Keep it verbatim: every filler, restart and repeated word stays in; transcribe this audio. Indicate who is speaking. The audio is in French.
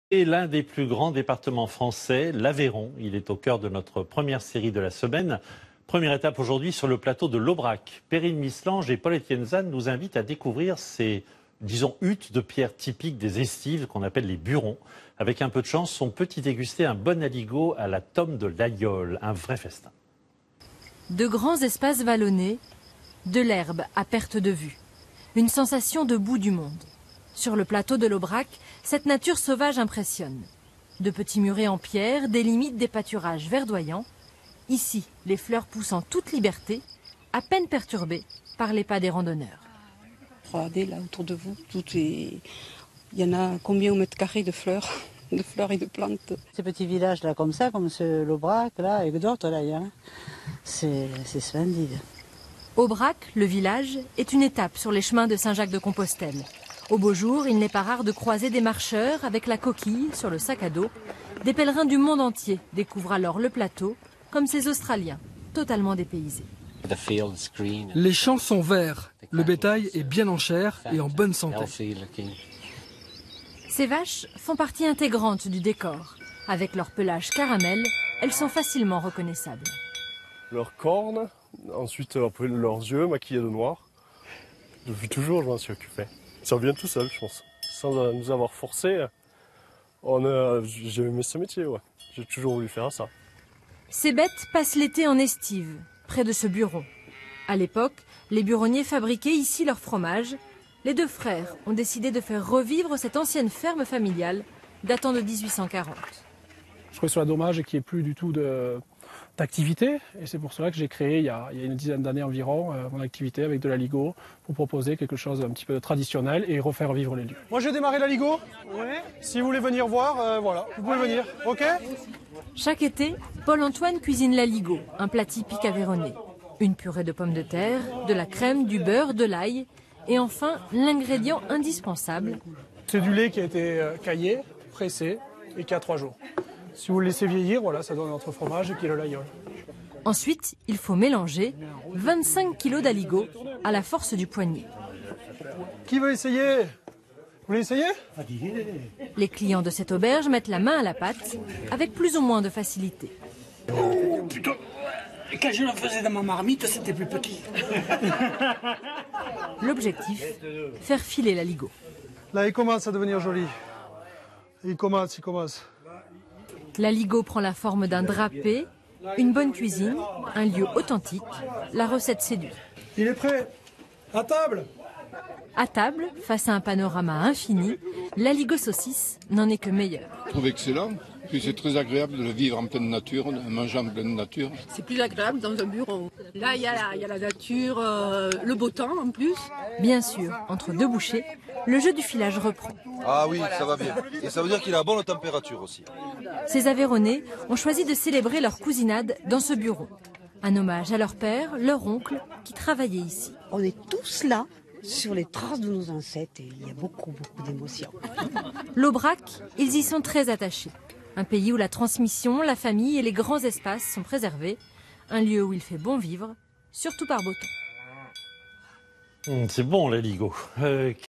Speaker 1: Et l'un des plus grands départements français, l'Aveyron. Il est au cœur de notre première série de la semaine. Première étape aujourd'hui sur le plateau de l'Aubrac. Perrine Mislange et Paul-Étienne Zahn nous invitent à découvrir ces, disons, huttes de pierre typiques des estives qu'on appelle les burons. Avec un peu de chance, on peut y déguster un bon aligot à la tome de l'Aïole, un vrai festin.
Speaker 2: De grands espaces vallonnés, de l'herbe à perte de vue. Une sensation de bout du monde. Sur le plateau de l'Aubrac, cette nature sauvage impressionne. De petits murets en pierre délimitent des pâturages verdoyants. Ici, les fleurs poussent en toute liberté, à peine perturbées par les pas des randonneurs.
Speaker 3: Regardez là autour de vous, tout est... il y en a combien au mètre carré de fleurs, de fleurs et de plantes.
Speaker 4: Ces petits villages là comme ça, comme ce l'Aubrac là et d'autres là, hein, c'est splendide.
Speaker 2: Aubrac, le village, est une étape sur les chemins de Saint-Jacques-de-Compostelle. Au beau jour, il n'est pas rare de croiser des marcheurs avec la coquille sur le sac à dos. Des pèlerins du monde entier découvrent alors le plateau, comme ces Australiens, totalement dépaysés.
Speaker 5: Les champs sont verts, le bétail est bien en chair et en bonne santé.
Speaker 2: Ces vaches font partie intégrante du décor. Avec leur pelage caramel, elles sont facilement reconnaissables.
Speaker 6: Leurs cornes, ensuite après leurs yeux maquillés de noir. Depuis toujours, je m'en suis occupé. Ça vient tout seul, je pense. Sans nous avoir forcé, on a... j'ai aimé ce métier, ouais. J'ai toujours voulu faire ça.
Speaker 2: Ces bêtes passent l'été en estive, près de ce buron. À l'époque, les buronniers fabriquaient ici leur fromage. Les deux frères ont décidé de faire revivre cette ancienne ferme familiale datant de mille huit cent quarante.
Speaker 7: Je trouvais cela dommage qu'il n'y ait plus du tout d'activité. Et c'est pour cela que j'ai créé, il y, a, il y a une dizaine d'années environ, euh, mon activité avec de l'aligot pour proposer quelque chose d'un petit peu traditionnel et refaire vivre les lieux.
Speaker 8: Moi, j'ai démarré l'aligot. Ouais. Si vous voulez venir voir, euh, voilà, vous pouvez venir. OK ?
Speaker 2: Chaque été, Paul-Antoine cuisine l'aligot, un plat typique aveyronnais. Une purée de pommes de terre, de la crème, du beurre, de l'ail et enfin l'ingrédient indispensable.
Speaker 7: C'est du lait qui a été euh, caillé, pressé et qui a trois jours. Si vous le laissez vieillir, voilà, ça donne notre fromage qui est le l'Aïole.
Speaker 2: Ensuite, il faut mélanger vingt-cinq kilos d'aligot à la force du poignet.
Speaker 8: Qui veut essayer? Vous voulez essayer?
Speaker 2: Les clients de cette auberge mettent la main à la pâte avec plus ou moins de facilité.
Speaker 9: Oh putain! Quand je le faisais dans ma marmite, c'était plus petit.
Speaker 2: L'objectif, faire filer l'aligot.
Speaker 8: Là, il commence à devenir joli. Il commence, il commence.
Speaker 2: L'aligot prend la forme d'un drapé, une bonne cuisine, un lieu authentique. La recette séduit.
Speaker 8: Il est prêt. À table.
Speaker 2: À table, face à un panorama infini, l'aligot saucisse n'en est que meilleur.
Speaker 10: Je trouve excellent. Puis c'est très agréable de le vivre en pleine nature, en mangeant en pleine nature.
Speaker 11: C'est plus agréable dans un bureau. Là, il y, y a la nature, euh, le beau temps en plus.
Speaker 2: Bien sûr, entre deux bouchées, le jeu du filage reprend.
Speaker 12: Ah oui, ça va bien. Et ça veut dire qu'il a bonne température aussi.
Speaker 2: Ces Aveyronnais ont choisi de célébrer leur cousinade dans ce bureau. Un hommage à leur père, leur oncle, qui travaillait ici.
Speaker 13: On est tous là, sur les traces de nos ancêtres, et il y a beaucoup, beaucoup d'émotions.
Speaker 2: L'Aubrac, ils y sont très attachés. Un pays où la transmission, la famille et les grands espaces sont préservés. Un lieu où il fait bon vivre, surtout par beau temps.
Speaker 1: C'est bon l'aligot. Euh...